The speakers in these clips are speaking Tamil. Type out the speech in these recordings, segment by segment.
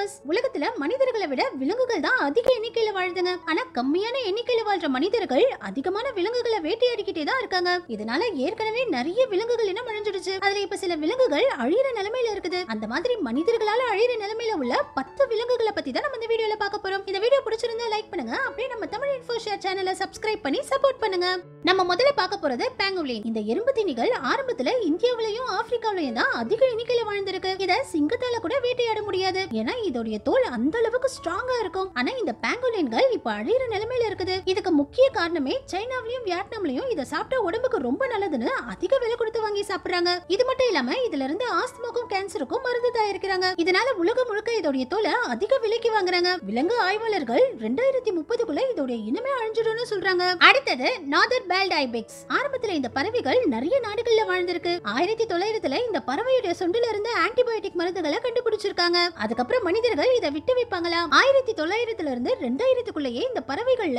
வியூவர்ஸ், உலகத்துல மனிதர்களை விட விலங்குகள் தான் அதிக எண்ணிக்கையில வாழுதுங்க. ஆனா கம்மியான எண்ணிக்கையில வாழ்ற மனிதர்கள் அதிகமான விலங்குகளை வேட்டையாடிக்கிட்டே தான் இருக்காங்க. இதனால ஏற்கனவே நிறைய விலங்குகள் இனம் அழிஞ்சிடுச்சு. அதுல இப்ப சில விலங்குகள் அழியிற நிலைமையில இருக்குது. அந்த மாதிரி மனிதர்களால அழியிற நிலைமையில உள்ள 10 விலங்குகளை பத்தி தான் நம்ம இந்த வீடியோல பார்க்க போறோம். இந்த வீடியோ பிடிச்சிருந்தா லைக் பண்ணுங்க. அப்படியே நம்ம தமிழ் இன்ஃபோ ஷேர் சேனலை சப்ஸ்கிரைப் பண்ணி சப்போர்ட் பண்ணுங்க. நம்ம முதல்ல பார்க்க போறது பேங்குலின். இந்த எறும்பு தீனிகள் ஆரம்பத்துல இந்தியாவிலையும் ஆப்பிரிக்காவிலையும் தான் அதிக எண்ணிக்கையில வாழ்ந்திருக்கு. இத சிங்கத்தால கூட வேட்டையாட முடியாது. ஏன்னா இதோடைய தோல் அந்த அளவுக்கு ஸ்ட்ராங்கா இருக்கும். ஆனா இந்த பேங்குலின்கள் இப்ப அழியிற நிலைமையில இருக்குது. இதுக்கு முக்கிய காரணமே சைனாவிலையும் வியட்நாம்லயும் இத சாப்பிட்டா உடம்புக்கு ரொம்ப நல்லதுன்னு அதிக விலை கொடுத்து வாங்கி சாப்பிடுறாங்க. இது மட்டும் இல்லாம இதுல இருந்து ஆஸ்துமாக்கும் கேன்சருக்கும் மருந்து தயாரிக்கிறாங்க. இதனால உலகம் முழுக்க இதோடைய தோலை அதிக விலைக்கு வாங்குறாங்க. விலங்கு ஆய்வாளர்கள் 2030க்குள்ள இதோடைய இனமே அழிஞ்சிடும்னு சொல்றாங்க. அடுத்தது நாதர் பேல்ட் ஐபெக்ஸ். ஆரம்பத்துல இந்த பறவைகள் நிறைய நாடுகள்ல வாழ்ந்திருக்கு. 1900ல இந்த பறவையுடைய சொண்டில இருந்து ஆன்டிபயோட்டிக் மருந்துகளை கண்டுபிடிச்சிருக்காங்க. அதுக்கப்புறம் மனிதர்கள் இதை விட்டு வைப்பாங்களா? 1900ல இருந்து 2000க்குள்ளேயே இந்த பறவைகள்ல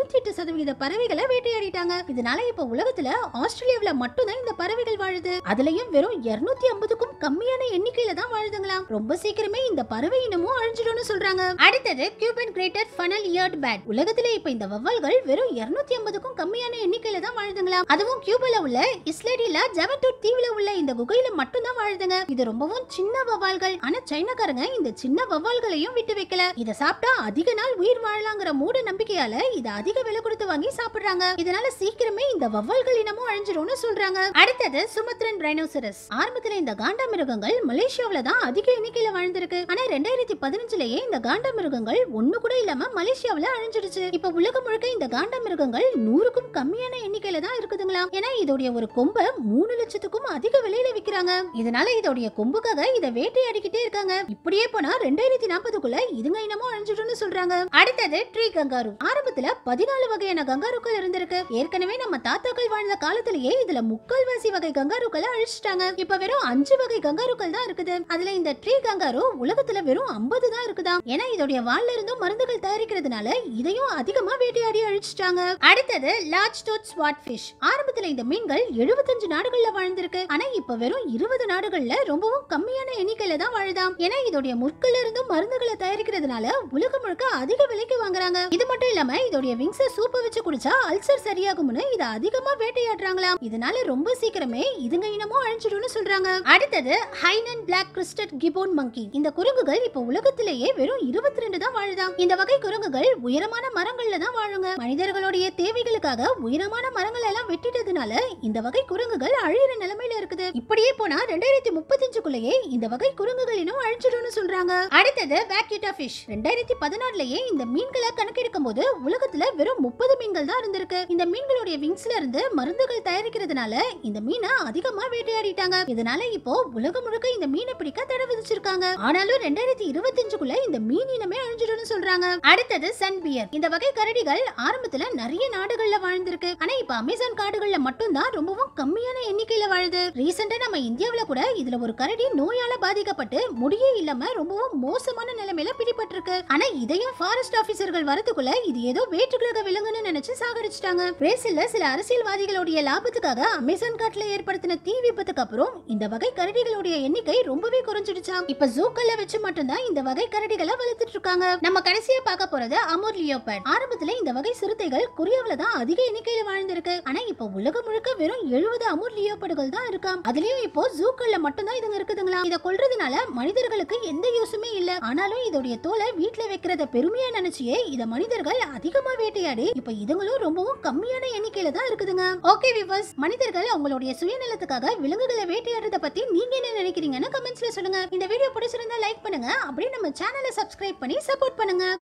98% பறவைகளை வேட்டையாடிட்டாங்க. இதனால இப்ப உலகத்துல ஆஸ்திரேலியாவுல மட்டும்தான் இந்த பறவைகள் வாழுது. அதுலயும் வெறும் 250க்கும் கம்மியான எண்ணிக்கையில தான் வாழுதுங்களாம். ரொம்ப சீக்கிரமே இந்த பறவை இனமும் அழிஞ்சிடும்னு சொல்றாங்க. அடுத்தது Cuban greater funnel eared bat. உலகத்துல இப்ப இந்த வவ்வால்கள் வெறும் 250க்கும் கம்மியான எண்ணிக்கையில தான் வாழுதுங்களாம். அதுவும் கியூபால உள்ள இஸ்லேடில ஜவட்டூட் தீவுல உள்ள இந்த குகையில மட்டும் தான் வாழுதுங்க. இது ரொம்பவும் சின்ன வவ்வால்கள். ஆனா சைனாக்காரங்க இந்த சின்ன வவ்வால்களையும் விட்டு வைக்கல. இத சாப்பிட்டா அதிக நாள் உயிர் வாழலாங்கிற மூட நம்பிக்கையால இத அதிக விலை கொடுத்து வாங்கி சாப்பிடுறாங்க. இதனால சீக்கிரமே இந்த வவ்வால்கள் இனமும் அழிஞ்சிடும்னு சொல்றாங்க. அடுத்தது சுமத்ரன் ரைனோசரஸ். ஆரம்பத்துல இந்த காண்டாமிருகங்கள் மலேசியாவுல தான் அதிக எண்ணிக்கையில வாழ்ந்திருக்கு. ஆனா 2015லயே இந்த காண்டாமிருகங்கள் ஒண்ணு கூட இல்லாம மலேசியாவுல அழிஞ்சிடுச்சு. இப்ப உலகம் முழுக்க இந்த காண்டாமிருகங்கள் 100க்கும் கம்மியான எண்ணிக்கையில தான் இருக்குதுங்களாம். ஏன்னா இதோடைய ஒரு கொம்பை 3 லட்சத்துக்கும் அதிக விலையில விக்கிறாங்க. இதனால இதோடைய கொம்புக்காக இத வேட்டையாடிக்கிட்டே இருக்காங்க. இப்படியே போனா 2040க்குள்ள இதுங்க இனமும் அழிஞ்சிடும்னு சொல்றாங்க. அடுத்தது ட்ரீ கங்காரு. ஆரம்பத்துல 14 வகையான கங்காருக்கள் இருந்திருக்கு. ஏற்கனவே நம்ம தாத்தாக்கள் வாழ்ந்த காலத்திலேயே இதுல முக்கால்வாசி வகை கங்காருக்களை அழிச்சிட்டாங்க. இப்ப வெறும் 5 வகை கங்காருக்கள் தான் இருக்குது. அதுல இந்த ட்ரீ கங்காரு உலகத்துல வெறும் 50 தான் இருக்குதா. ஏன்னா இதோடைய வால்ல இருந்தும் மருந்துகள் தயாரிக்கிறதுனால இதையும் அதிகமா வேட்டையாடி அழிச்சிட்டாங்க. அடுத்தது லார்ஜ் டோத் ஸ்வாட் ஃபிஷ். ஆரம்பத்துல இந்த மீன்கள் 75 நாடுகள்ல வாழ்ந்திருக்கு. ஆனா இப்ப வெறும் 20 நாடுகள்ல ரொம்பவும் கம்மியான எண்ணிக்கையில தான் வாழுதாம். ஏன்னா இதோடைய முற்கள்ல இருந்தும் மருந்துகளை தயாரிக்கிறதுனால உலகம் முழுக்க அதிக விலைக்கு வாங்குறாங்க. இது மட்டும் இல்லாம இதோடைய விங்ஸ சூப்ப வச்சு குடிச்சா அல்சர் சரியாகும்னு இத அதிகமா வேட்டையாடுறாங்களாம். இதனால ரொம்ப சீக்கிரமே இதுங்க இனமும் அழிஞ்சிடும்னு சொல்றாங்க. அடுத்தது ஹைனன் பிளாக் கிறிஸ்டட் கிபோன் மங்கி. இந்த குரங்குகள் இப்ப உலகத்திலேயே வெறும் 22 தான் வாழுதாம். இந்த வகை குரங்குகள் உயரமான மரங்கள்ல தான் வாழுங்க. மனிதர்களுடைய தேவைகளுக்காக உயரமான மரங்கள் எல்லாம் வெட்டிட்டதுனால இந்த வகை குரங்குகள் அழியிற நிலைமையில இருக்குது. இப்படியே போனா 2035க்குள்ளேயே இந்த வகை குரங்குகள் இனம் அழிஞ்சிடும்னு சொல்றாங்க. அடுத்தது வேக்யூட்டா ஃபிஷ். 2016லயே இந்த மீன்களை கணக்கெடுக்கும் போது உலகத்துல வெறும் 30 மீன்கள் தான் இருந்திருக்கு. இந்த மீன்களுடைய விங்ஸ்ல இருந்து மருந்துகள் தயாரிக்கிறதுனால இந்த மீனை அதிகமா வேட்டையாடிட்டாங்க. இதனால இப்போ உலகம் முழுக்க இந்த மீனை பிடிக்க தடை விதிச்சிருக்காங்க. ஆனாலும் 2025க்குள்ள இந்த மீன் இனமே அழிஞ்சிடும்னு சொல்றாங்க. அடுத்தது சன் பியர். இந்த வகை கரடிகள் ஆரம்பத்துல நிறைய நாடுகள்ல வாழ்ந்திருக்கு. ஆனா இப்ப அமேசான் காடுகள்ல மட்டும் தான் ரொம்பவும் கம்மியான எண்ணிக்கையில வாழுது. ரீசெண்டா நம்ம இந்தியாவுல கூட இதுல ஒரு கரடி நோயால பாதிக்கப்பட்டு முடியே இல்லாம ரொம்பவும் மோசமான நிலைமையில பிடிபட்டிருக்கு. ஆனா இதையும் ஃபாரஸ்ட் ஆபீசர்கள் வரதுக்குள்ள இது ஏதோ வேற்றுக்கிரக விலங்குன்னு நினைச்சு சாகடிச்சிட்டாங்க. பிரேசில்ல சில அரசியல்வாதிகளுடைய லாபத்துக்காக அமேசான் காட்டுல ஏற்படுத்தின தீ விபத்துக்கு அப்புறம் இந்த வகை கரடிகளுடைய எண்ணிக்கை ரொம்பவே குறைஞ்சிடுச்சாம். இப்ப ஜூக்கல்ல வச்சு மட்டும்தான் இந்த வகை கரடிகளை வளர்த்துட்டு இருக்காங்க. நம்ம கடைசியா பார்க்க போறது அமூர் லியோபார்ட். ஆரம்பத்துல இந்த வகை சிறுத்தைகள் கொரியாவுல தான் அதிக எண்ணிக்கையில வாழ்ந்திருக்கு. ஆனா இப்ப உலகம் முழுக்க வெறும் 70 அமூர் லியோபார்டுகள் தான் இருக்காம். அதுலயும் இப்போ ஜூக்கல்ல மட்டும்தான் இதுங்க இருக்குதுங்களா. இத கொல்றதுனால மனிதர்களுக்கு எந்த யூஸுமே இல்ல. ஆனாலும் இதோடைய தோலை வீட்டுல வைக்கிறத பெருமையா நினைச்சியே இத மனிதர்கள் அதிகமா வேட்டையாடி இப்ப இதுங்களும் ரொம்பவும் கம்மியான எண்ணிக்கையில தான் இருக்குதுங்க. ஓகே வியூவர்ஸ், மனிதர்கள் அவங்களுடைய சுயநலத்துக்காக விலங்குகளை வேட்டையாடுறத பத்தி நீங்க என்ன நினைக்கிறீங்கன்னு கமெண்ட்ஸ்ல சொல்லுங்க. இந்த வீடியோ பிடிச்சிருந்தா லைக் பண்ணுங்க. அப்படியே நம்ம சேனலை சப்ஸ்கிரைப் பண்ணி சப்போர்ட் பண்ணுங்க.